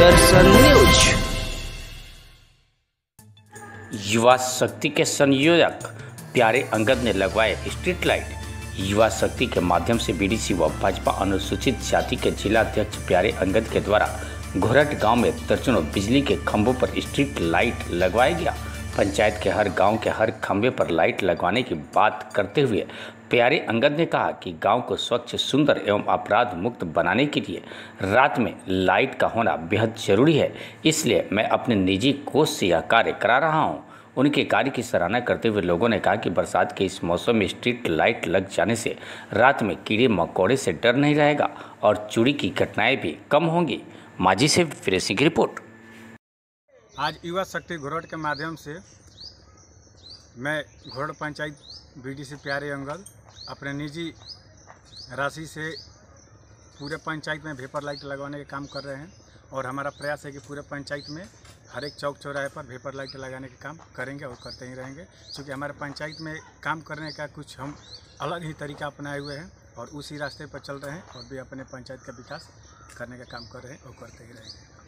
दर्शन news. युवा शक्ति के संयोजक प्यारे अंगद ने लगवाए स्ट्रीट लाइट। युवा शक्ति के माध्यम से बीडीसी व भाजपा अनुसूचित जाति के जिला अध्यक्ष प्यारे अंगद के द्वारा घोरट गांव में दर्जनों बिजली के खंभों पर स्ट्रीट लाइट लगवाया गया। पंचायत के हर गांव के हर खंभे पर लाइट लगवाने की बात करते हुए प्यारे अंगद ने कहा कि गांव को स्वच्छ, सुंदर एवं अपराध मुक्त बनाने के लिए रात में लाइट का होना बेहद जरूरी है। इसलिए मैं अपने निजी कोष से यह कार्य करा रहा हूं। उनके कार्य की सराहना करते हुए लोगों ने कहा कि बरसात के इस मौसम में स्ट्रीट लाइट लग जाने से रात में कीड़े मकोड़े से डर नहीं रहेगा और चोरी की घटनाएं भी कम होंगी। माजी से फिरेसी की रिपोर्ट। आज युवा शक्ति घोरट के माध्यम से मैं घोरट पंचायत बीडीसी प्यारे अंगद अपने निजी राशि से पूरे पंचायत में वेपर लाइट लगवाने का काम कर रहे हैं और हमारा प्रयास है कि पूरे पंचायत में हर एक चौक चौराहे पर वेपर लाइट लगाने का काम करेंगे और करते ही रहेंगे, क्योंकि हमारे पंचायत में काम करने का कुछ हम अलग ही तरीका अपनाए हुए हैं और उसी रास्ते पर चल रहे हैं और भी अपने पंचायत का विकास करने का काम कर रहे हैं और करते ही रहेंगे।